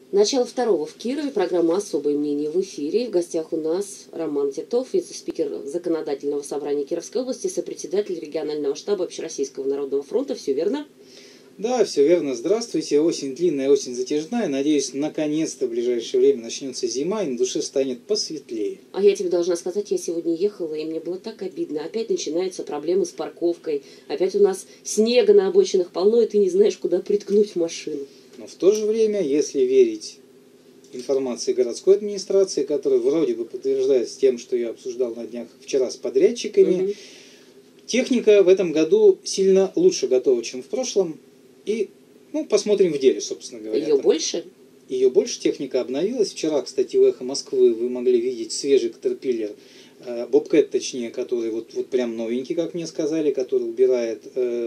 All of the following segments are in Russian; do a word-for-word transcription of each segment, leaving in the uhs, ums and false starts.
Начало второго в Кирове. Программа «Особое мнение» в эфире. В гостях у нас Роман Титов, вице-спикер Законодательного собрания Кировской области, сопредседатель регионального штаба Общероссийского народного фронта. Все верно? Да, все верно. Здравствуйте. Осень длинная, осень затяжная. Надеюсь, наконец-то в ближайшее время начнется зима, и на душе станет посветлее. А я тебе должна сказать, я сегодня ехала, и мне было так обидно. Опять начинаются проблемы с парковкой. Опять у нас снега на обочинах полно, и ты не знаешь, куда приткнуть машину. Но в то же время, если верить информации городской администрации, которая вроде бы подтверждается тем, что я обсуждал на днях вчера с подрядчиками, угу. техника в этом году сильно лучше готова, чем в прошлом. И ну, посмотрим в деле, собственно говоря. Ее больше? Ее больше, техника обновилась. Вчера, кстати, в «Эхо Москвы» вы могли видеть свежий Caterpillar, э, Bobcat, точнее, который вот, вот прям новенький, как мне сказали, который убирает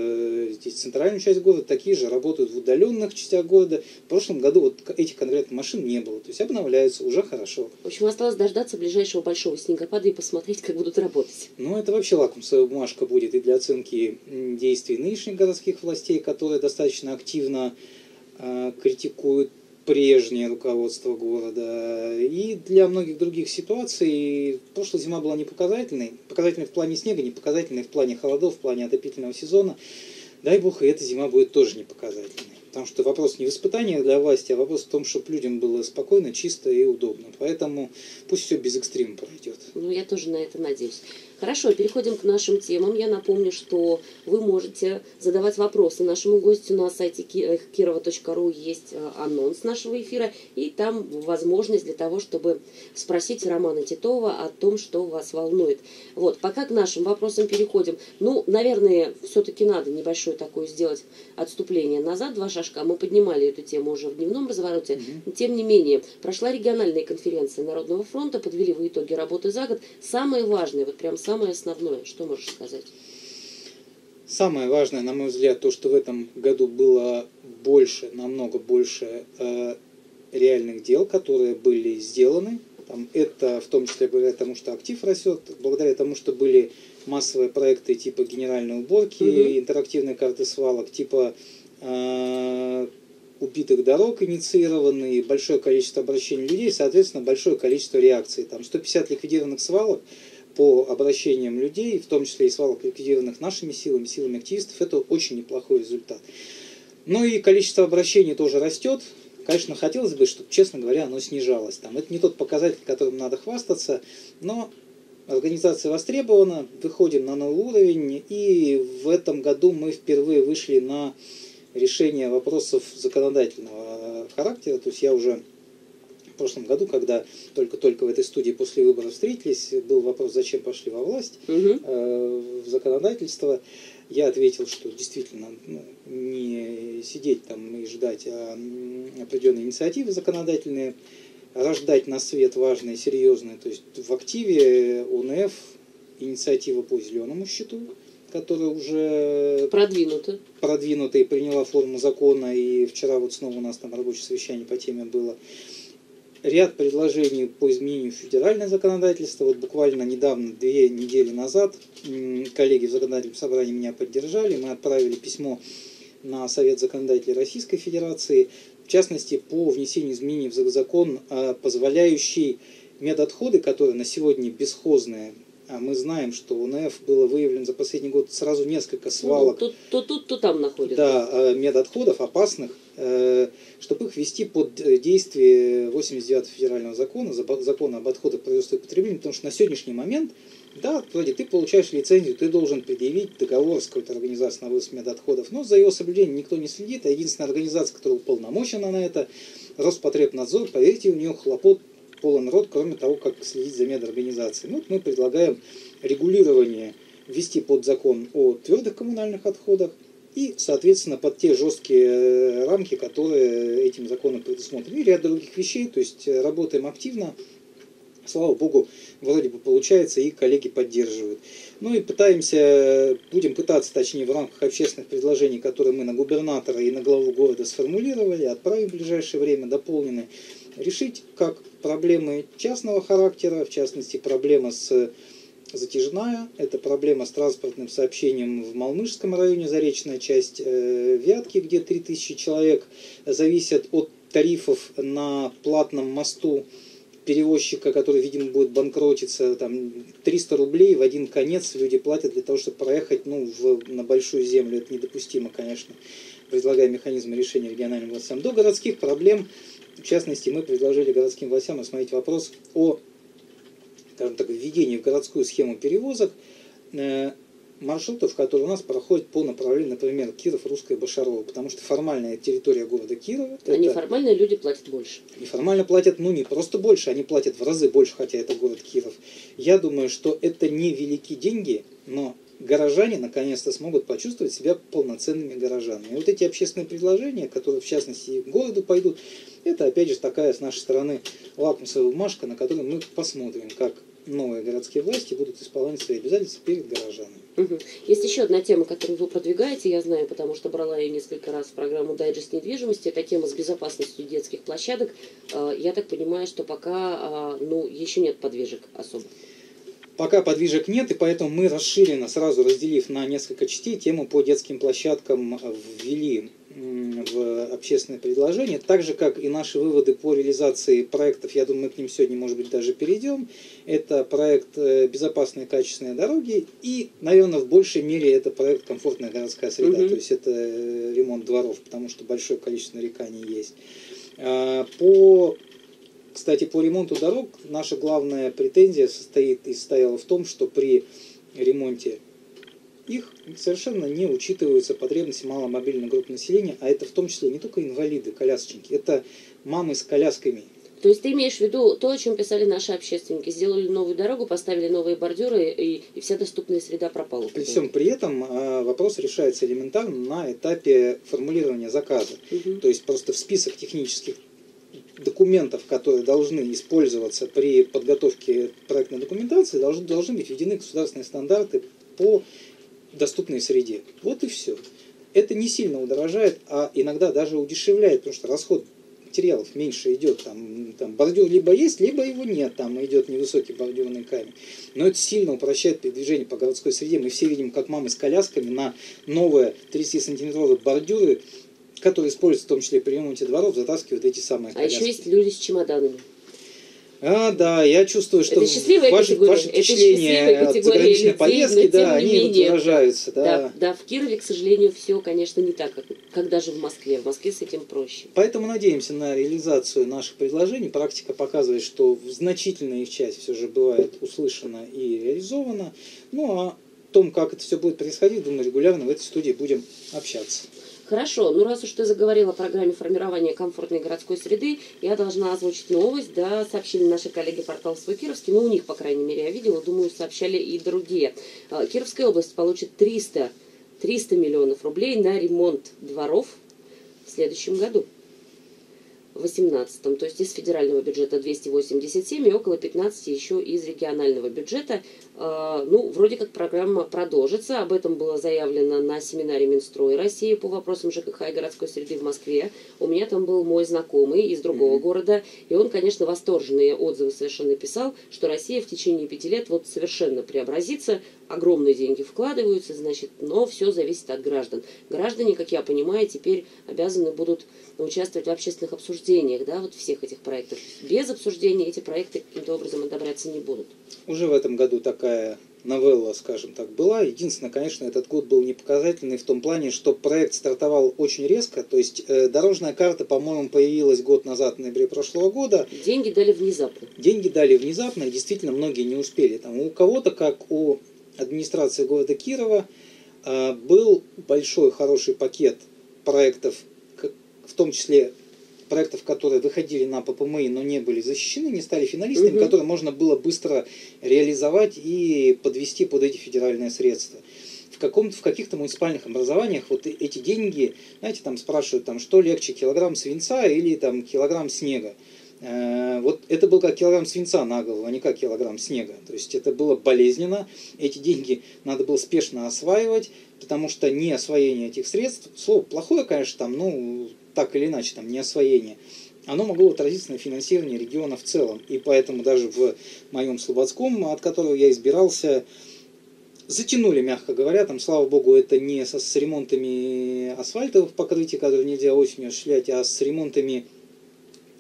э, здесь центральную часть города. Такие же работают в удаленных частях города. В прошлом году вот этих конкретных машин не было. То есть обновляются, уже хорошо. В общем, осталось дождаться ближайшего большого снегопада и посмотреть, как будут работать. Ну, это вообще лакмусовая бумажка будет и для оценки действий нынешних городских властей, которые достаточно активно э, критикуют прежнее руководство города. И для многих других ситуаций прошлая зима была не показательной. Показательной в плане снега, не показательной в плане холодов, в плане отопительного сезона. Дай бог, и эта зима будет тоже не показательной. Потому что вопрос не в испытаниях для власти, а вопрос в том, чтобы людям было спокойно, чисто и удобно. Поэтому пусть все без экстрима пройдет. Ну, я тоже на это надеюсь. Хорошо, переходим к нашим темам. Я напомню, что вы можете задавать вопросы нашему гостю на сайте кирова точка ру. Есть анонс нашего эфира, и там возможность для того, чтобы спросить Романа Титова о том, что вас волнует. Вот, пока к нашим вопросам переходим. Ну, наверное, все-таки надо небольшое такое сделать отступление назад, два шажка. Мы поднимали эту тему уже в дневном развороте. Mm-hmm. Тем не менее, прошла региональная конференция Народного фронта, подвели вы итоги работы за год. Самое важное, вот прям самое основное, что можешь сказать? Самое важное, на мой взгляд, то, что в этом году было больше, намного больше э, реальных дел, которые были сделаны. Там, это в том числе благодаря тому, что актив растет, благодаря тому, что были массовые проекты типа генеральной уборки, mm-hmm. интерактивной карты свалок, типа э, убитых дорог инициированные, большое количество обращений людей, соответственно, большое количество реакций. Там сто пятьдесят ликвидированных свалок по обращениям людей, в том числе и свалок, ликвидированных нашими силами, силами активистов, это очень неплохой результат. Ну и количество обращений тоже растет. Конечно, хотелось бы, чтобы, честно говоря, оно снижалось. Там, это не тот показатель, которым надо хвастаться, но организация востребована, выходим на новый уровень, и в этом году мы впервые вышли на решение вопросов законодательного характера. То есть я уже в прошлом году, когда только-только в этой студии после выборов встретились, был вопрос, зачем пошли во власть, угу. э, в законодательство. Я ответил, что действительно ну, не сидеть там и ждать, а определенные инициативы законодательные, рождать на свет важные, серьезные. То есть в активе ОНФ инициатива по зеленому счету, которая уже продвинута. продвинута и приняла форму закона. И вчера вот снова у нас там рабочее совещание по теме было. Ряд предложений по изменению федерального законодательства. Вот буквально недавно, две недели назад, коллеги в законодательном собрании меня поддержали. Мы отправили письмо на Совет законодателей Российской Федерации, в частности, по внесению изменений в закон, позволяющий медотходы, которые на сегодня бесхозные. А мы знаем, что у ОНФ было выявлено за последний год сразу несколько свалок. Ну, то тут, то там находятся. Да, медотходов опасных, чтобы их ввести под действие восемьдесят девятого федерального закона, закона об отходах производства и потреблении, потому что на сегодняшний момент, да, вроде ты получаешь лицензию, ты должен предъявить договор с какой-то организацией на вывоз медотходов, но за его соблюдением никто не следит, а единственная организация, которая уполномочена на это, Роспотребнадзор, поверьте, у нее хлопот полон рот, кроме того, как следить за медорганизацией. Ну, вот мы предлагаем регулирование ввести под закон о твердых коммунальных отходах и, соответственно, под те жесткие рамки, которые этим законом предусмотрены. И ряд других вещей, то есть работаем активно. Слава богу, вроде бы получается, и коллеги поддерживают. Ну и пытаемся, будем пытаться, точнее, в рамках общественных предложений, которые мы на губернатора и на главу города сформулировали, отправим в ближайшее время, дополнены, решить как проблемы частного характера, в частности, проблема с затяжная, это проблема с транспортным сообщением в Малмышском районе, заречная часть Вятки, где три тысячи человек зависят от тарифов на платном мосту перевозчика, который, видимо, будет банкротиться, там триста рублей в один конец люди платят для того, чтобы проехать ну, в, на большую землю. Это недопустимо, конечно. Предлагаем механизмы решения региональным властям. До городских проблем, в частности, мы предложили городским властям рассмотреть вопрос о, скажем так, введении в городскую схему перевозок э, маршрутов, которые у нас проходят по направлению, например, Киров, Русская, Башарова, потому что формальная территория города Кирова. А неформально люди платят больше. Неформально платят, ну не просто больше, они платят в разы больше, хотя это город Киров. Я думаю, что это не велики деньги, но горожане наконец-то смогут почувствовать себя полноценными горожанами. И вот эти общественные предложения, которые в частности и к городу пойдут, это опять же такая с нашей стороны лакмусовая бумажка, на которую мы посмотрим, как новые городские власти будут исполнять свои обязательства перед горожанами. Угу. Есть еще одна тема, которую вы продвигаете, я знаю, потому что брала ее несколько раз в программу «Дайджест недвижимости». Это тема с безопасностью детских площадок. Я так понимаю, что пока ну, еще нет подвижек особо. Пока подвижек нет, и поэтому мы расширенно, сразу разделив на несколько частей, тему по детским площадкам ввели в общественное предложение, так же, как и наши выводы по реализации проектов, я думаю, мы к ним сегодня, может быть, даже перейдем. Это проект «Безопасные качественные дороги» и, наверное, в большей мере это проект «Комфортная городская среда», mm-hmm. то есть это ремонт дворов, потому что большое количество нареканий есть. По, кстати, по ремонту дорог наша главная претензия состоит и состояла в том, что при ремонте их совершенно не учитываются потребности маломобильной группы населения, а это в том числе не только инвалиды, колясочники, это мамы с колясками. То есть ты имеешь в виду то, о чем писали наши общественники, сделали новую дорогу, поставили новые бордюры, и, и вся доступная среда пропала. При всем при этом вопрос решается элементарно на этапе формулирования заказа. Угу. То есть просто в список технических документов, которые должны использоваться при подготовке проектной документации, должны, должны быть введены государственные стандарты по доступной среде. Вот и все. Это не сильно удорожает, а иногда даже удешевляет, потому что расход материалов меньше идет. Там, там бордюр либо есть, либо его нет. Там идет невысокий бордюрный камень. Но это сильно упрощает передвижение по городской среде. Мы все видим, как мамы с колясками на новые тридцатисантиметровые бордюры, которые используются в том числе при ремонте дворов, затаскивают эти самые коляски. А еще есть люди с чемоданами. А, да, я чувствую, что ваши, ваши впечатления от заграничной людей, поездки, да, они менее, выражаются. Да. Да, да, в Кирове, к сожалению, все, конечно, не так, как, как даже в Москве. В Москве с этим проще. Поэтому надеемся на реализацию наших предложений. Практика показывает, что значительная их часть все же бывает услышана и реализована. Ну, а о том, как это все будет происходить, думаю, регулярно в этой студии будем общаться. Хорошо, ну раз уж ты заговорила о программе формирования комфортной городской среды, я должна озвучить новость, да, сообщили наши коллеги портал «Свой Кировский», ну у них, по крайней мере, я видела, думаю, сообщали и другие. Кировская область получит триста миллионов рублей на ремонт дворов в следующем году. В две тысячи восемнадцатом, то есть из федерального бюджета двести восемьдесят семь и около пятнадцати еще из регионального бюджета. Ну, вроде как программа продолжится, об этом было заявлено на семинаре Минстрой России по вопросам ЖКХ и городской среды в Москве. У меня там был мой знакомый из другого mm-hmm. города, и он, конечно, восторженные отзывы совершенно писал, что Россия в течение пяти лет вот совершенно преобразится, огромные деньги вкладываются, значит, но все зависит от граждан. Граждане, как я понимаю, теперь обязаны будут участвовать в общественных обсуждениях, да, вот всех этих проектов. Без обсуждения эти проекты каким-то образом одобряться не будут. Уже в этом году такая новелла, скажем так, была. Единственное, конечно, этот год был непоказательный в том плане, что проект стартовал очень резко. То есть э, дорожная карта, по-моему, появилась год назад, в ноябре прошлого года. Деньги дали внезапно. Деньги дали внезапно, и действительно многие не успели. Там, у кого-то, как у администрации города Кирова, э, был большой, хороший пакет проектов, в том числе проектов, которые выходили на ППМИ, но не были защищены, не стали финалистами, угу. которые можно было быстро реализовать и подвести под эти федеральные средства. В, каком-то, в каких-то муниципальных образованиях вот эти деньги, знаете, там спрашивают, там, что легче, килограмм свинца или там, килограмм снега. Э, вот это был как килограмм свинца на голову, а не как килограмм снега. То есть это было болезненно, эти деньги надо было спешно осваивать, потому что не освоение этих средств, слово плохое, конечно, там, ну, так или иначе, там, не освоение, оно могло отразиться на финансировании региона в целом. И поэтому даже в моем Слободском, от которого я избирался, затянули, мягко говоря. Там, слава богу, это не со, с ремонтами асфальтовых покрытий, которые нельзя осенью осуществлять, а с ремонтами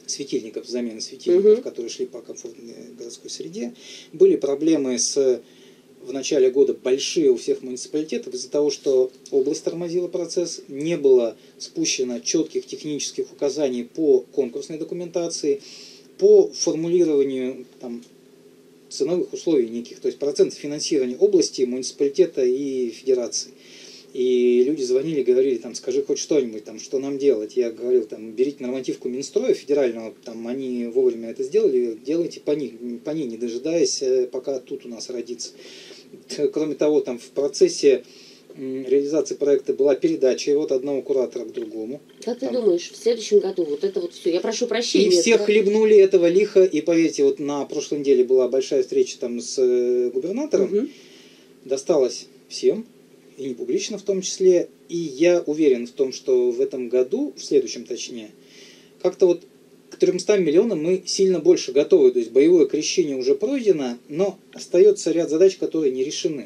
светильников, замены светильников, Угу. которые шли по комфортной городской среде. Были проблемы с в начале года большие у всех муниципалитетов из-за того, что область тормозила процесс, не было спущено четких технических указаний по конкурсной документации, по формулированию там, ценовых условий неких, то есть процентов финансирования области, муниципалитета и федерации. И люди звонили, говорили, там, скажи хоть что-нибудь, там, что нам делать. Я говорил, там, берите нормативку Минстроя федерального, там, они вовремя это сделали, делайте по ней, по ней, не дожидаясь, пока тут у нас родится. Кроме того, там, в процессе реализации проекта была передача его от одного куратора к другому. Как ты там, думаешь, в следующем году вот это вот все, я прошу прощения. И все да? хлебнули этого лиха, и поверьте, вот на прошлой неделе была большая встреча там с губернатором, угу. Досталось всем, и не публично в том числе, и я уверен в том, что в этом году, в следующем точнее, как-то вот к трёмстам миллионам мы сильно больше готовы, то есть боевое крещение уже пройдено, но остается ряд задач, которые не решены.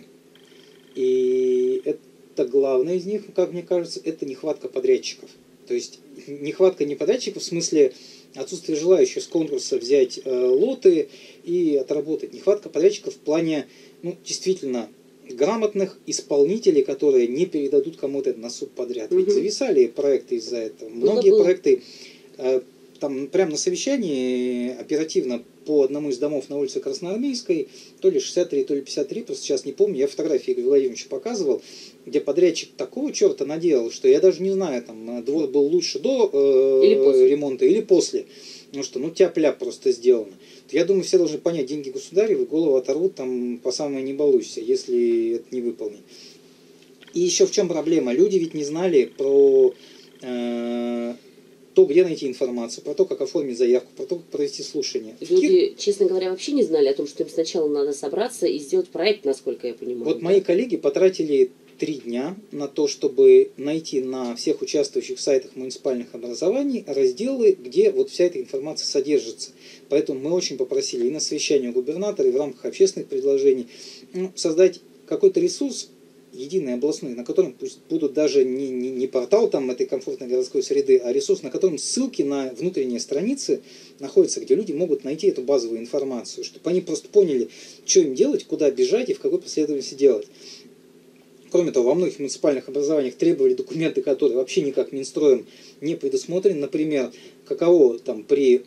И это главное из них, как мне кажется, это нехватка подрядчиков. То есть нехватка не подрядчиков в смысле отсутствие желающих с конкурса взять э, лоты и отработать. Нехватка подрядчиков в плане, ну, действительно, грамотных исполнителей, которые не передадут кому-то на суд подряд. Ведь зависали проекты из-за этого. Многие было, было. проекты э, там прямо на совещании оперативно по одному из домов на улице Красноармейской, то ли шестьдесят три, то ли пятьдесят три, просто сейчас не помню, я фотографии Игоря Владимировича показывал, где подрядчик такого черта наделал, что я даже не знаю, там двор был лучше до э, или ремонта или после. Потому что, ну, тяп-ляп просто сделано. Я думаю, все должны понять, деньги государевы, голову оторвут там по самое не балуйся, если это не выполнить. И еще в чем проблема? Люди ведь не знали про э, то, где найти информацию, про то, как оформить заявку, про то, как провести слушание. Люди, честно говоря, вообще не знали о том, что им сначала надо собраться и сделать проект, насколько я понимаю. Вот да? Мои коллеги потратили три дня на то, чтобы найти на всех участвующих сайтах муниципальных образований разделы, где вот вся эта информация содержится. Поэтому мы очень попросили и на совещании у губернатора, и в рамках общественных предложений ну, создать какой-то ресурс единый областной, на котором пусть будут даже не, не, не портал там этой комфортной городской среды, а ресурс, на котором ссылки на внутренние страницы находятся, где люди могут найти эту базовую информацию, чтобы они просто поняли, что им делать, куда бежать и в какой последовательности делать. Кроме того, во многих муниципальных образованиях требовали документы, которые вообще никак Минстроем не предусмотрены. Например, каково там при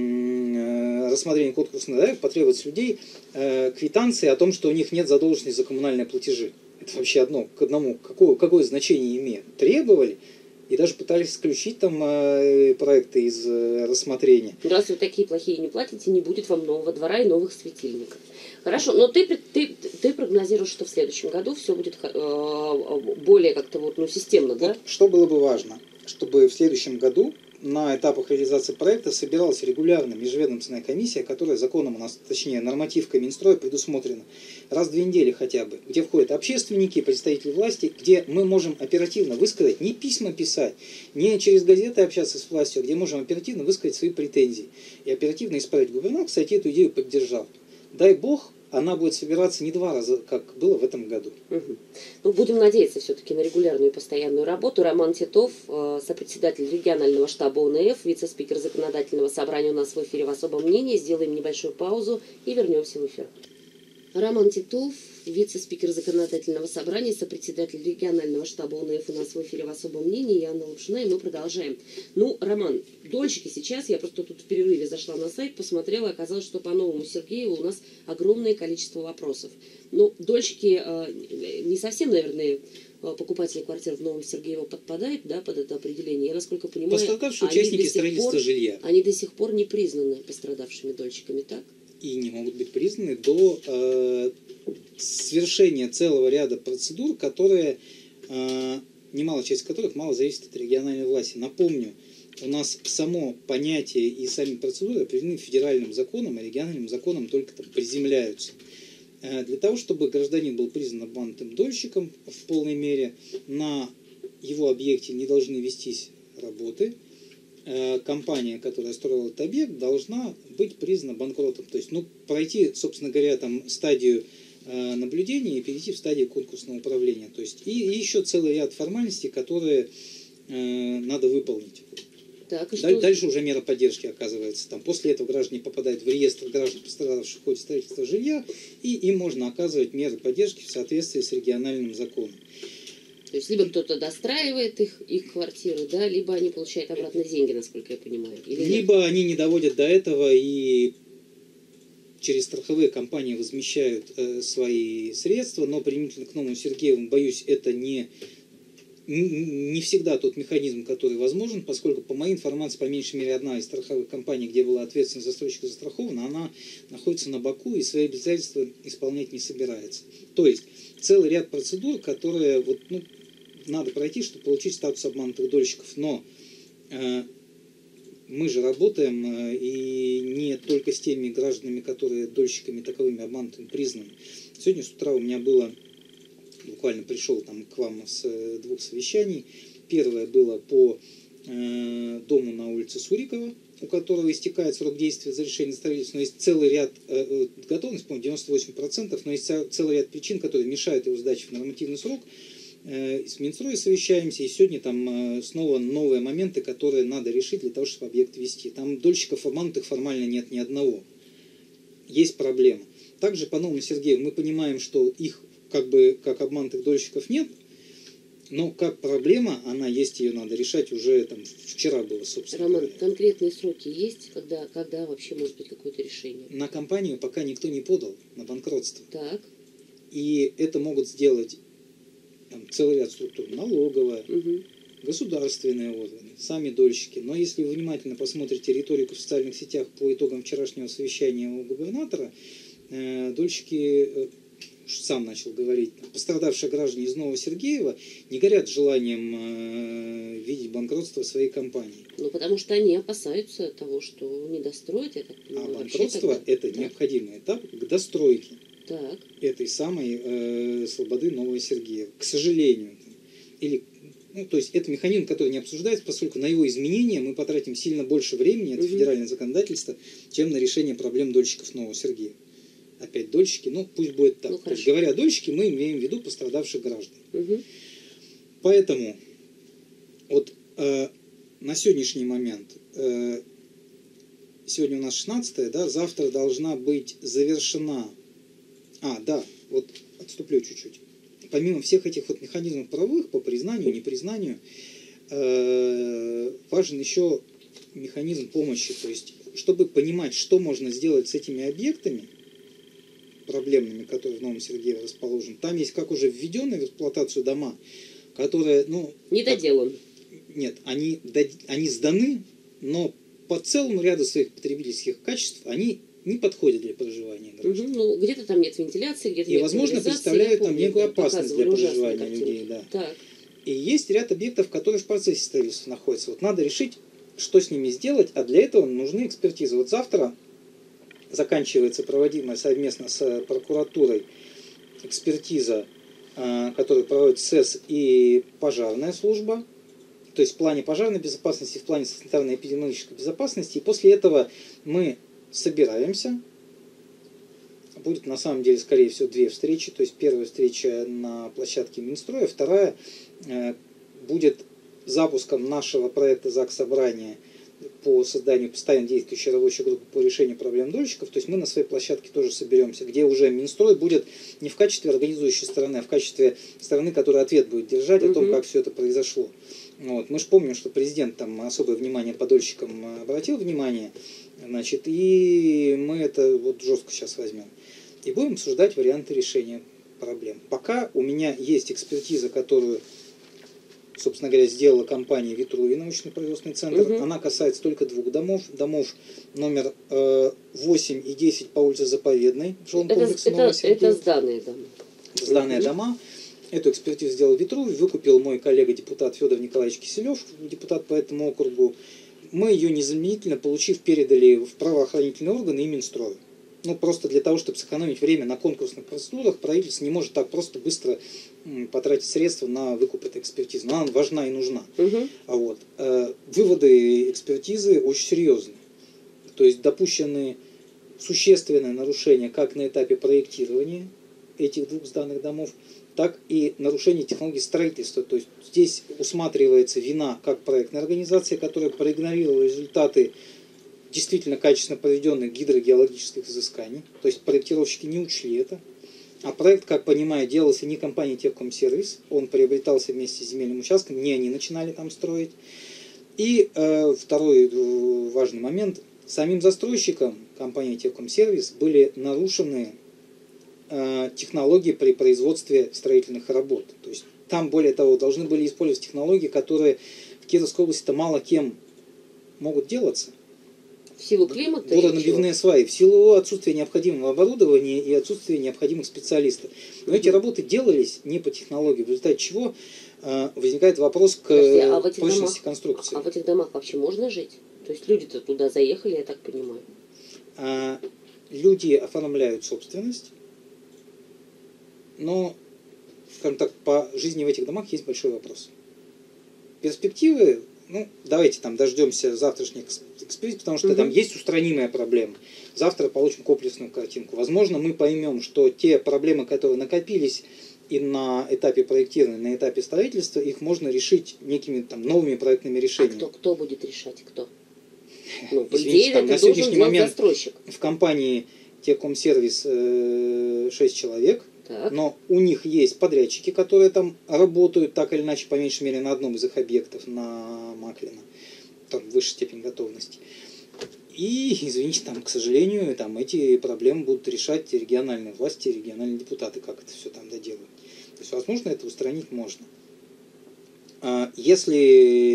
м- рассмотрении конкурсных заявок потребовать людей э, квитанции о том, что у них нет задолженности за коммунальные платежи. Это вообще одно к одному. Какое, какое значение имеет? Требовали и даже пытались исключить там э, проекты из э, рассмотрения. Раз вы такие плохие не платите, не будет вам нового двора и новых светильников. Хорошо, но ты, ты, ты прогнозируешь, что в следующем году все будет э, более как-то вот, ну, системно, да? Вот что было бы важно, чтобы в следующем году на этапах реализации проекта собиралась регулярно межведомственная комиссия, которая законом у нас, точнее нормативкой Минстроя предусмотрена, раз в две недели хотя бы, где входят общественники, представители власти, где мы можем оперативно высказать, не письма писать, не через газеты общаться с властью, а где можем оперативно высказать свои претензии и оперативно исправить. Губернатор, кстати, эту идею поддержал. Дай бог, она будет собираться не два раза, как было в этом году. Угу. Ну, будем надеяться все-таки на регулярную и постоянную работу. Роман Титов, сопредседатель регионального штаба О Н Ф, вице-спикер законодательного собрания у нас в эфире «В особом мнении». Сделаем небольшую паузу и вернемся в эфир. Роман Титов, вице-спикер законодательного собрания, сопредседатель регионального штаба О Н Ф у нас в эфире «В особом мнении». Я Анна Лапшина, и мы продолжаем. Ну, Роман, дольщики сейчас, я просто тут в перерыве зашла на сайт, посмотрела, оказалось, что по Новому Сергееву у нас огромное количество вопросов. Ну, дольщики э, не совсем, наверное, покупатели квартир в Новом Сергеево подпадают, да, под это определение. Я, насколько понимаю, пострадавшие участники строительства пор, жилья. Они до сих пор не признаны пострадавшими дольщиками, так? И не могут быть признаны до э, свершения целого ряда процедур, которые, э, немалая часть которых мало зависит от региональной власти. Напомню, у нас само понятие и сами процедуры определены федеральным законом, а региональным законом только там приземляются. Э, для того, чтобы гражданин был признан обманутым дольщиком в полной мере, на его объекте не должны вестись работы. Компания, которая строила этот объект, должна быть признана банкротом. То есть, ну, пройти, собственно говоря, там стадию э, наблюдения и перейти в стадию конкурсного управления. То есть, и, и еще целый ряд формальностей, которые э, надо выполнить. Так, и Даль, что? Дальше уже мера поддержки оказывается. Там, после этого граждане попадают в реестр граждан, пострадавших в ходе строительства жилья, и им можно оказывать меры поддержки в соответствии с региональным законом. То есть либо кто-то достраивает их, их квартиры, да, либо они получают обратно деньги, насколько я понимаю. Или либо нет? они не доводят до этого и через страховые компании возмещают э, свои средства, но применительно к Новому Сергееву, боюсь, это не, не, не всегда тот механизм, который возможен, поскольку, по моей информации, по меньшей мере, одна из страховых компаний, где была ответственность застройщика застрахована, она находится на боку и свои обязательства исполнять не собирается. То есть целый ряд процедур, которые вот, ну, надо пройти, чтобы получить статус обманутых дольщиков. Но э, мы же работаем э, и не только с теми гражданами, которые дольщиками таковыми обманутыми признаны. Сегодня с утра у меня было, буквально пришел там к вам с э, двух совещаний. Первое было по э, дому на улице Сурикова, у которого истекает срок действия разрешения на строительство, но есть целый ряд, э, готовность, по-моему, девяносто восемь процентов, но есть целый ряд причин, которые мешают его сдаче в нормативный срок. С Минстрой совещаемся, и сегодня там снова новые моменты, которые надо решить для того, чтобы объект вести. Там дольщиков обманутых формально нет ни одного. Есть проблема. Также по Новому Сергееву мы понимаем, что их как бы как обманутых дольщиков нет, но как проблема, она есть, ее надо решать уже там вчера было, собственно. Роман, конкретные сроки есть, когда, когда вообще может быть какое-то решение? На компанию пока никто не подал на банкротство. Так. И это могут сделать там целый ряд структур, налоговая, угу. государственные органы, сами дольщики. Но если вы внимательно посмотрите риторику в социальных сетях по итогам вчерашнего совещания у губернатора, э, дольщики, э, сам начал говорить, пострадавшие граждане из Нового Сергеева не горят желанием э, видеть банкротство своей компании. Ну, потому что они опасаются того, что не достроят, я так понимаю. А банкротство – это так. необходимый этап к достройке. Так. Этой самой э, слободы Нового Сергеева. К сожалению. Или, ну, то есть это механизм, который не обсуждается, поскольку на его изменение мы потратим сильно больше времени, это угу. федеральное законодательство, чем на решение проблем дольщиков Нового Сергеева. Опять дольщики, ну пусть будет так. Ну, то есть, говоря дольщики, мы имеем в виду пострадавших граждан. Угу. Поэтому вот э, на сегодняшний момент, э, сегодня у нас шестнадцатое, да, завтра должна быть завершена. А, да, вот отступлю чуть-чуть. Помимо всех этих вот механизмов правовых по признанию, непризнанию, э, важен еще механизм помощи. То есть, чтобы понимать, что можно сделать с этими объектами проблемными, которые в Новом Сергееве расположены, там есть как уже введенные в эксплуатацию дома, которые, ну... Недоделаны. Нет, они, они сданы, но по целому ряду своих потребительских качеств они не подходят для проживания граждан. Угу, ну, где-то там нет вентиляции, где-то и, нет возможно, представляют там некую опасность для проживания людей. Да. Так. И есть ряд объектов, которые в процессе строительства находятся. Вот надо решить, что с ними сделать, а для этого нужны экспертизы. Вот завтра заканчивается проводимая совместно с прокуратурой экспертиза, которую проводит СЭС и пожарная служба. То есть в плане пожарной безопасности, в плане санитарно-эпидемиологической безопасности. И после этого мы собираемся. Будет на самом деле, скорее всего, две встречи. То есть первая встреча на площадке Минстроя, вторая э, будет запуском нашего проекта Заксобрания по созданию постоянно действующей рабочей группы по решению проблем дольщиков. То есть мы на своей площадке тоже соберемся, где уже Минстрой будет не в качестве организующей стороны, а в качестве стороны, которая ответ будет держать mm-hmm. о том, как все это произошло. Вот. Мы же помним, что президент там особое внимание по дольщикам обратил внимание, значит, и мы это вот жестко сейчас возьмем. И будем обсуждать варианты решения проблем. Пока у меня есть экспертиза, которую, собственно говоря, сделала компания Витрувий, научно-производственный центр. Угу. Она касается только двух домов. Домов номер э, восемь и десять по улице Заповедной в жилом комплексе Нового Сергеева. Это сданные дома. Сданные угу. дома. Эту экспертизу сделал Витрувий, выкупил мой коллега-депутат Федор Николаевич Киселев, депутат по этому округу. Мы ее незамедлительно, получив, передали в правоохранительные органы и Минстрою. Ну, просто для того, чтобы сэкономить время на конкурсных процедурах, правительство не может так просто быстро потратить средства на выкуп этой экспертизы. Но она важна и нужна. Угу. А вот, э, выводы экспертизы очень серьезные. То есть допущены существенные нарушения как на этапе проектирования этих двух сданных домов, так и нарушение технологий строительства. То есть здесь усматривается вина как проектной организации, которая проигнорировала результаты действительно качественно проведенных гидрогеологических изысканий. То есть проектировщики не учли это. А проект, как понимаю, делался не компанией Техкомсервис, он приобретался вместе с земельным участком, не они начинали там строить. И э, второй э, важный момент. Самим застройщиком компании Техкомсервис были нарушены э, технологии при производстве строительных работ. То есть там, более того, должны были использовать технологии, которые в Кировской области-то мало кем могут делаться. В силу климата? Водонабивные сваи, в силу отсутствия необходимого оборудования и отсутствия необходимых специалистов. Но угу. эти работы делались не по технологии, в результате чего э, возникает вопрос к Подожди, а прочности домах, конструкции. А в этих домах вообще можно жить? То есть люди-то туда заехали, я так понимаю. А, люди оформляют собственность, но, скажем так, по жизни в этих домах есть большой вопрос. Перспективы, ну, давайте там дождемся завтрашних экспертиз, потому что угу. там есть устранимая проблема. Завтра получим комплексную картинку. Возможно, мы поймем, что те проблемы, которые накопились и на этапе проектирования, на этапе строительства, их можно решить некими там новыми проектными решениями. А кто, кто будет решать? Кто? Ну, по Извините, идее, там, это на сегодняшний момент застройщик. В компании Техкомсервис э, шесть человек, так. но у них есть подрядчики, которые там работают так или иначе, по меньшей мере, на одном из их объектов, на Маклина, там высшая степень готовности. И, извините, там, к сожалению, там эти проблемы будут решать региональные власти, региональные депутаты, как это все там доделают. То есть, возможно, это устранить можно. Если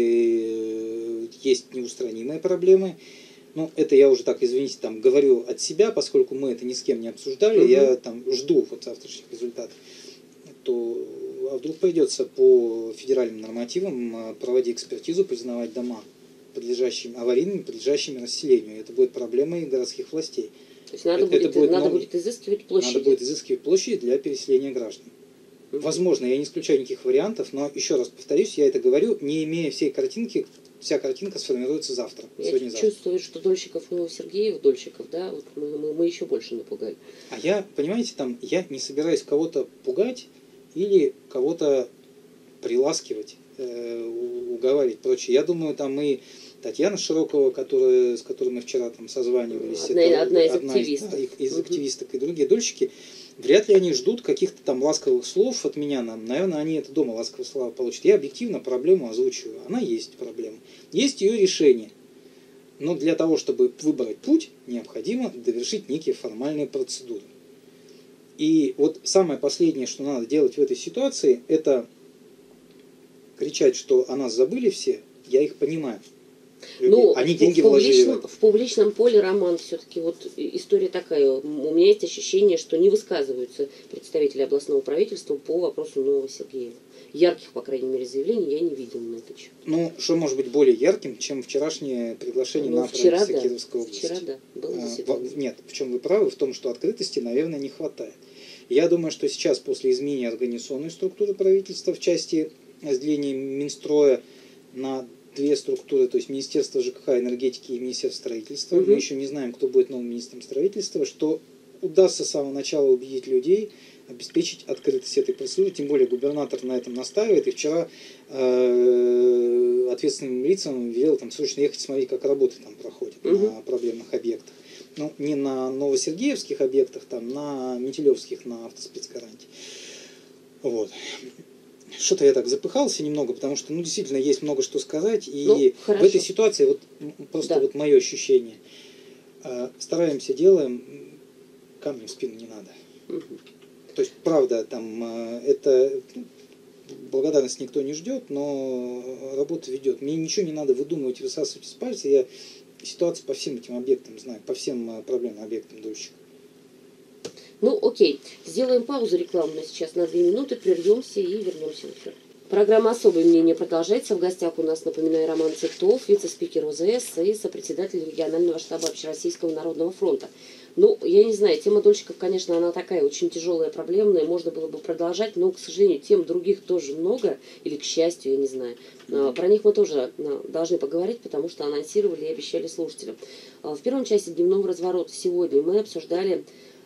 есть неустранимые проблемы, ну, это я уже так, извините, там говорю от себя, поскольку мы это ни с кем не обсуждали, угу. я там жду вот завтрашних результатов, то а вдруг придется по федеральным нормативам проводить экспертизу, признавать дома подлежащими аварийными, подлежащими расселению. Это будет проблемой городских властей. То есть надо, это, будет, это будет, надо будет изыскивать площади. Надо будет изыскивать площади для переселения граждан. Угу. Возможно, я не исключаю никаких вариантов, но еще раз повторюсь, я это говорю, не имея всей картинки. Вся картинка сформируется завтра. Я чувствую, что дольщиков Новосергеев, дольщиков, да, вот мы, мы, мы еще больше напугали. А я, понимаете, там, я не собираюсь кого-то пугать или кого-то приласкивать, э, уговаривать, прочее. Я думаю, там и Татьяна Широкова, которая, с которой мы вчера там созванивались, одна, это, одна из одна активисток, из, да, из угу. активисток и другие дольщики, вряд ли они ждут каких-то там ласковых слов от меня. Нам, наверное, они это дома ласковые слова получат. Я объективно проблему озвучиваю. Она есть проблема. Есть ее решение. Но для того, чтобы выбрать путь, необходимо довершить некие формальные процедуры. И вот самое последнее, что надо делать в этой ситуации, это кричать, что о нас забыли все. Я их понимаю. Ну, они в, деньги в, публичном, вложили. в публичном поле, Роман, все-таки вот история такая. У меня есть ощущение, что не высказываются представители областного правительства по вопросу Новосергеева. Ярких, по крайней мере, заявлений я не видел на этот счет. Ну, что может быть более ярким, чем вчерашнее приглашение ну, на вчера, правительство да. Кировской области? Вчера, да, было заседание. Нет, в чем вы правы, в том, что открытости, наверное, не хватает. Я думаю, что сейчас, после изменения организационной структуры правительства в части разделения Минстроя на две структуры, то есть Министерство ЖКХ, энергетики и Министерство строительства. Угу. Мы еще не знаем, кто будет новым министром строительства, что удастся с самого начала убедить людей, обеспечить открытость этой процедуры. Тем более губернатор на этом настаивает. И вчера э, ответственным лицам велел там срочно ехать смотреть, как работы там проходят угу. на проблемных объектах. Ну, не на новосергеевских объектах, там, на Метелевских, на автоспецгаранте. Вот. Что-то я так запыхался немного, потому что, ну, действительно, есть много что сказать. И ну, в этой ситуации, вот просто да. вот мое ощущение, стараемся, делаем, камнем в спину не надо. Угу. То есть, правда, там, это благодарность никто не ждет, но работа ведет. Мне ничего не надо выдумывать и высасывать из пальца. Я ситуацию по всем этим объектам знаю, по всем проблемным объектам дольщика. Ну, окей. Сделаем паузу рекламную сейчас на две минуты, прервемся и вернемся в эфир. Программа «Особое мнение» продолжается. В гостях у нас, напоминаю, Роман Цветов, вице-спикер ОЗС и сопредседатель регионального штаба Общероссийского народного фронта. Ну, я не знаю, тема дольщиков, конечно, она такая очень тяжелая, проблемная, можно было бы продолжать, но, к сожалению, тем других тоже много, или к счастью, я не знаю. Про них мы тоже должны поговорить, потому что анонсировали и обещали слушателям. В первом части дневного разворота сегодня мы обсуждали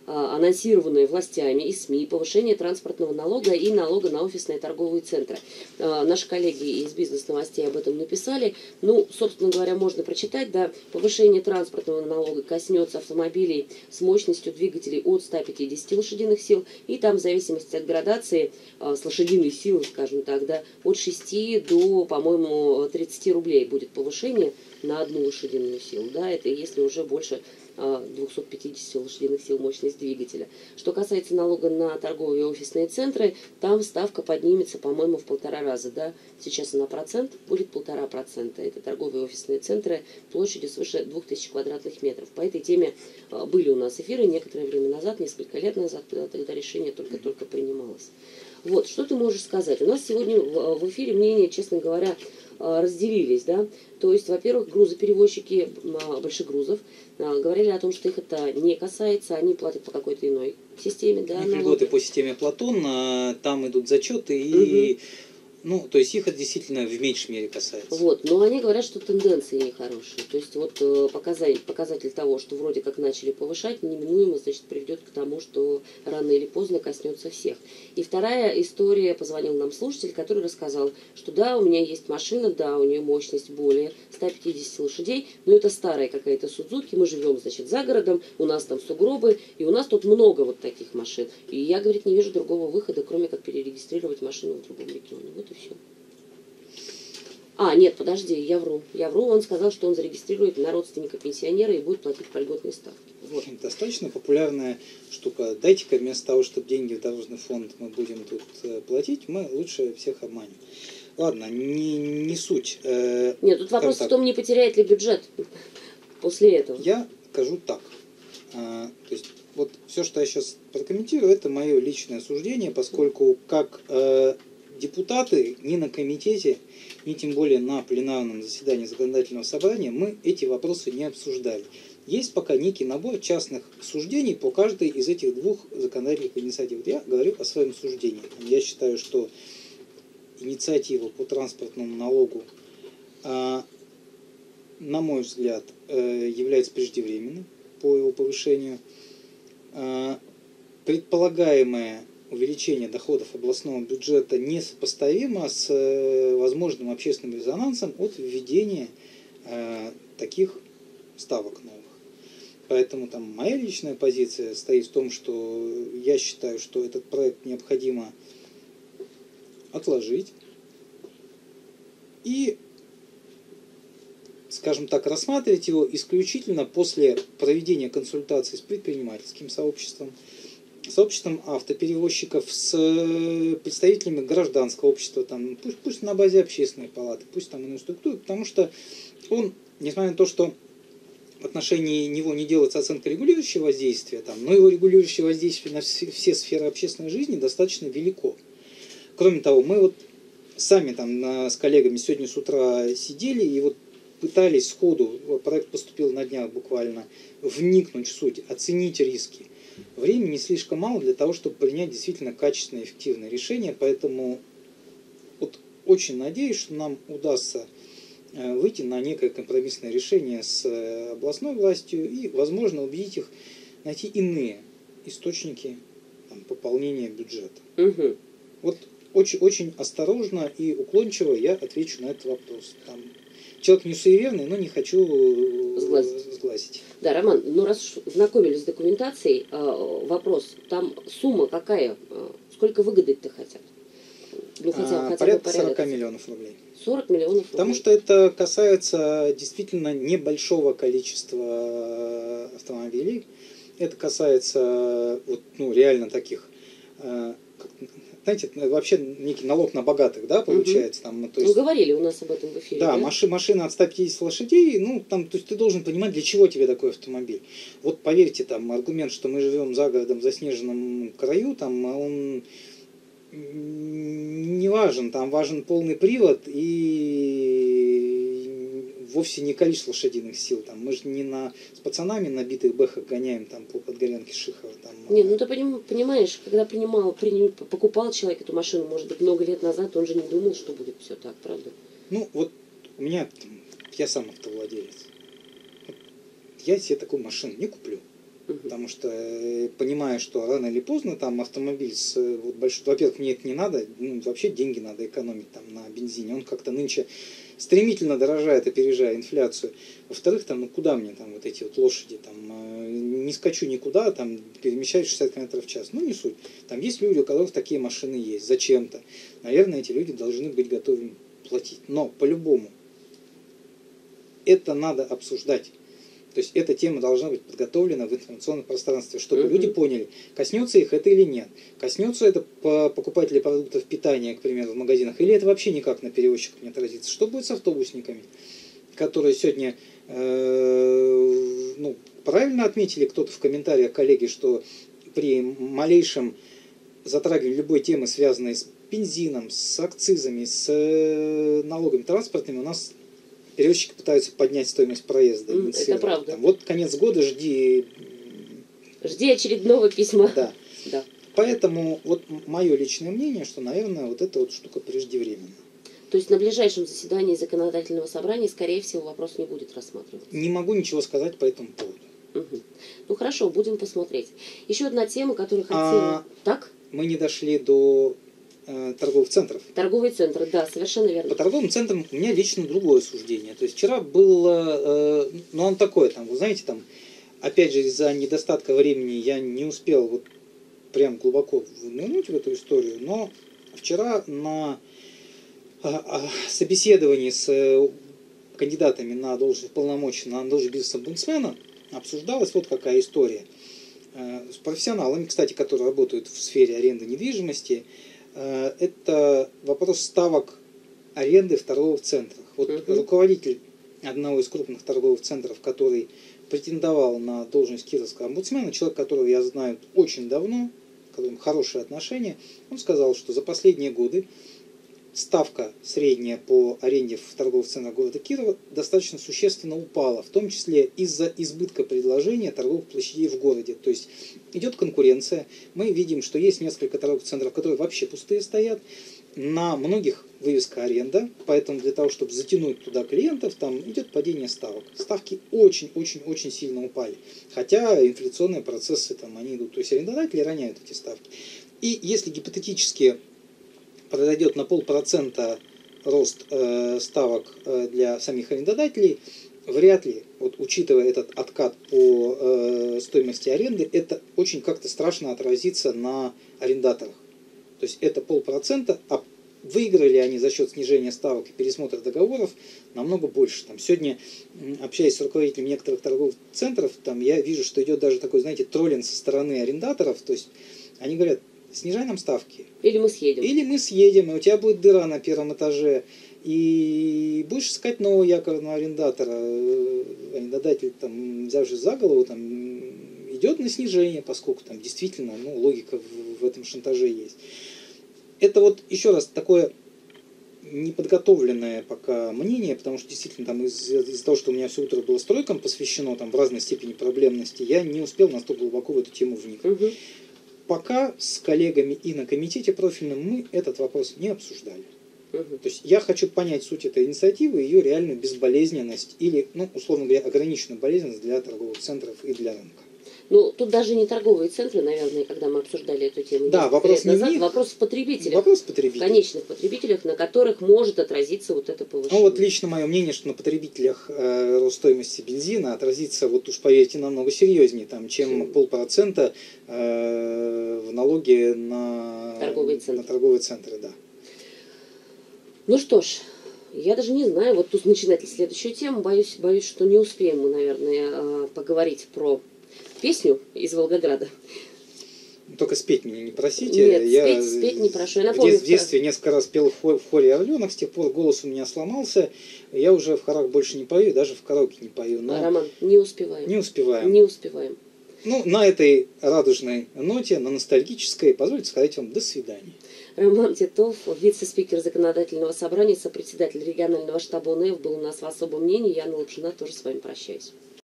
анонсированное властями и СМИ повышение транспортного налога и налога на офисные торговые центры. Наши коллеги из бизнес-новостей об этом написали. Ну, собственно говоря, можно прочитать, да, повышение транспортного налога коснется автомобилей с мощностью двигателей от ста пятидесяти лошадиных сил, и там в зависимости от градации с лошадиной силы, скажем так, да, от шести до, по-моему, тридцати рублей будет повышение на одну лошадиную силу. Да, это если уже больше двухсот пятидесяти лошадиных сил мощность двигателя. Что касается налога на торговые и офисные центры, там ставка поднимется, по-моему, в полтора раза. Да? Сейчас она процент, будет полтора процента. Это торговые и офисные центры площадью свыше двух тысяч квадратных метров. По этой теме были у нас эфиры некоторое время назад, несколько лет назад, когда тогда решение только-только принималось. Вот, что ты можешь сказать? У нас сегодня в эфире мнения, честно говоря, разделились, да, то есть, во-первых, грузоперевозчики больших грузов говорили о том, что их это не касается, они платят по какой-то иной системе, да, налоги. Льготы по системе Платон, там идут зачеты и... Угу. Ну, то есть их это действительно в меньшей мере касается. Вот, но они говорят, что тенденции нехорошие. То есть вот показатель, показатель того, что вроде как начали повышать, неминуемо, значит, приведет к тому, что рано или поздно коснется всех. И вторая история, позвонил нам слушатель, который рассказал, что да, у меня есть машина, да, у нее мощность более ста пятидесяти лошадей, но это старая какая-то Судзуки, мы живем, значит, за городом, у нас там сугробы, и у нас тут много вот таких машин. И я, говорит, не вижу другого выхода, кроме как перерегистрировать машину в другом регионе. Вот и все. А, нет, подожди, я вру. Я вру, он сказал, что он зарегистрирует на родственника пенсионера и будет платить по льготной ставке. Вот. Достаточно популярная штука. Дайте-ка вместо того, чтобы деньги в дорожный фонд мы будем тут платить, мы лучше всех обманем. Ладно, не, не суть. Нет, тут вопрос в том, не потеряет ли бюджет после этого. Я скажу так. То есть, вот все, что я сейчас прокомментирую, это мое личное суждение, поскольку как депутаты ни на комитете, ни тем более на пленарном заседании законодательного собрания мы эти вопросы не обсуждали. Есть пока некий набор частных суждений по каждой из этих двух законодательных инициатив. Я говорю о своем суждении. Я считаю, что инициатива по транспортному налогу, на мой взгляд, является преждевременной по его повышению. Предполагаемое увеличение доходов областного бюджета несопоставимо с возможным общественным резонансом от введения таких ставок новых. Поэтому там моя личная позиция стоит в том, что я считаю, что этот проект необходимо отложить и, скажем так, рассматривать его исключительно после проведения консультаций с предпринимательским сообществом, сообществом автоперевозчиков, с представителями гражданского общества, там, пусть, пусть на базе общественной палаты, пусть там иной структуры, потому что он, несмотря на то, что в отношении него не делается оценка регулирующего воздействия, там, но его регулирующее воздействие на все, все сферы общественной жизни достаточно велико. Кроме того, мы вот сами там с коллегами сегодня с утра сидели и вот пытались сходу, проект поступил на днях буквально, вникнуть в суть, оценить риски. Времени слишком мало для того, чтобы принять действительно качественное и эффективное решение, поэтому вот очень надеюсь, что нам удастся выйти на некое компромиссное решение с областной властью и, возможно, убедить их найти иные источники там, пополнения бюджета. Угу. Вот очень, очень осторожно и уклончиво я отвечу на этот вопрос. Там, человек не суеверный, но не хочу сглазить. сглазить. Да, Роман, ну раз знакомились с документацией, вопрос, там сумма какая, сколько выгоды-то хотят? Ну, хотя, а, хотя порядка сорок миллионов рублей. сорок миллионов рублей. Потому что это касается действительно небольшого количества автомобилей. Это касается вот, ну, реально таких, знаете, вообще некий налог на богатых, да, получается. Угу. Там, то есть, ну, говорили у нас об этом в эфире. Да, да? Маши, машина от ста пятидесяти лошадей, ну, там, то есть ты должен понимать, для чего тебе такой автомобиль. Вот поверьте, там, аргумент, что мы живем за городом, в заснеженном краю, там, он не важен, там важен полный привод и вовсе не количество лошадиных сил. Там, мы же не на, с пацанами набитых бэхах гоняем там, по Подгорянке Шихова. Там, не, ну ты понимаешь, когда принимал, принимал, покупал человек эту машину, может быть, много лет назад, он же не думал, что будет все так, правда? Ну, вот у меня, я сам автовладелец. Я себе такую машину не куплю. Угу. Потому что, э, понимая, что рано или поздно там автомобиль с вот, большой... Во-первых, мне это не надо, ну, вообще деньги надо экономить там на бензине. Он как-то нынче стремительно дорожает, опережая инфляцию. Во-вторых, там, ну куда мне там вот эти вот лошади, там, э, не скачу никуда, там, перемещаюсь шестьдесят километров в час. Ну, не суть. Там есть люди, у которых такие машины есть, зачем-то. Наверное, эти люди должны быть готовы платить. Но, по-любому, это надо обсуждать. То есть эта тема должна быть подготовлена в информационном пространстве, чтобы mm-hmm. люди поняли, коснется их это или нет. Коснется это по покупателей продуктов питания, к примеру, в магазинах, или это вообще никак на перевозчиках не отразится. Что будет с автобусниками, которые сегодня, э, ну, правильно отметили кто-то в комментариях, коллеги, что при малейшем затрагивании любой темы, связанной с бензином, с акцизами, с э, налогами транспортными, у нас перевозчики пытаются поднять стоимость проезда. Mm, это правда. Там, вот конец года, жди... Жди очередного письма. Да. Да. Поэтому вот мое личное мнение, что, наверное, вот эта вот штука преждевременна. То есть на ближайшем заседании законодательного собрания, скорее всего, вопрос не будет рассматриваться? Не могу ничего сказать по этому поводу. Угу. Ну хорошо, будем посмотреть. Еще одна тема, которую хотела... А... Так? Мы не дошли до... торговых центров. Торговые центры, да, совершенно верно. По торговым центрам у меня лично другое суждение. То есть вчера было, э, ну он такой, там, вы знаете, там, опять же, из-за недостатка времени я не успел вот прям глубоко внырнуть в эту историю, но вчера на э, э, собеседовании с э, кандидатами на должность полномочий, на должность бизнес-омбудсмена обсуждалась вот какая история. Э, с профессионалами, кстати, которые работают в сфере аренды недвижимости, это вопрос ставок аренды в торговых центрах. Вот uh-huh. руководитель одного из крупных торговых центров, который претендовал на должность кировского омбудсмена, человек, которого я знаю очень давно, с которым хорошие отношения, он сказал, что за последние годы ставка средняя по аренде в торговых центрах города Кирова достаточно существенно упала, в том числе из-за избытка предложения торговых площадей в городе. То есть идет конкуренция, мы видим, что есть несколько торговых центров, которые вообще пустые стоят, на многих вывеска аренда, поэтому для того, чтобы затянуть туда клиентов, там идет падение ставок. Ставки очень-очень-очень сильно упали, хотя инфляционные процессы там они идут, то есть арендодатели роняют эти ставки. И если гипотетически произойдет на полпроцента рост э, ставок э, для самих арендодателей, вряд ли, вот, учитывая этот откат по э, стоимости аренды, это очень как-то страшно отразится на арендаторах. То есть это полпроцента, а выиграли они за счет снижения ставок и пересмотра договоров намного больше. Там, сегодня, общаясь с руководителями некоторых торговых центров, там, я вижу, что идет даже такой, знаете, троллинг со стороны арендаторов. То есть они говорят, снижай нам ставки. Или мы съедем. Или мы съедем, и у тебя будет дыра на первом этаже. И будешь искать нового якорного арендатора. Арендодатель, там, взявшись за голову, там, идет на снижение, поскольку там действительно, ну, логика в, в этом шантаже есть. Это вот еще раз такое неподготовленное пока мнение, потому что действительно там из- из-за того, что у меня все утро было стройкам посвящено, там в разной степени проблемности, я не успел настолько глубоко в эту тему вникнуть. Угу. Пока с коллегами и на комитете профильном мы этот вопрос не обсуждали. Угу. То есть я хочу понять суть этой инициативы, ее реальную безболезненность или, ну, условно говоря, ограниченную болезненность для торговых центров и для рынка. Ну, тут даже не торговые центры, наверное, когда мы обсуждали эту тему. Да, вопрос не в назад, них. вопрос в потребителях. Вопрос в потребителях. В конечных потребителях, на которых может отразиться вот это повышение. Ну вот лично мое мнение, что на потребителях э, рост стоимости бензина отразится, вот уж поверьте, намного серьезнее, там, чем полпроцента э, в налоге на торговые центры. На торговые центры, да. Ну что ж, я даже не знаю, вот тут начинать ли следующую тему, боюсь, боюсь, что не успеем мы, наверное, поговорить про песню из Волгограда. Только спеть меня не просите. Нет, я спеть, спеть не прошу. Я в, напомню, дет- в детстве несколько раз пел в хоре, в хоре «Орленок», с тех пор голос у меня сломался. Я уже в хорах больше не пою, даже в караоке не пою. Но Роман, не успеваем. не успеваем. Не успеваем. Ну, на этой радужной ноте, на ностальгической, позвольте сказать вам до свидания. Роман Титов, вице-спикер законодательного собрания, сопредседатель регионального штаба УНЭФ, был у нас в особом мнении. Яна Лапшина, тоже с вами прощаюсь.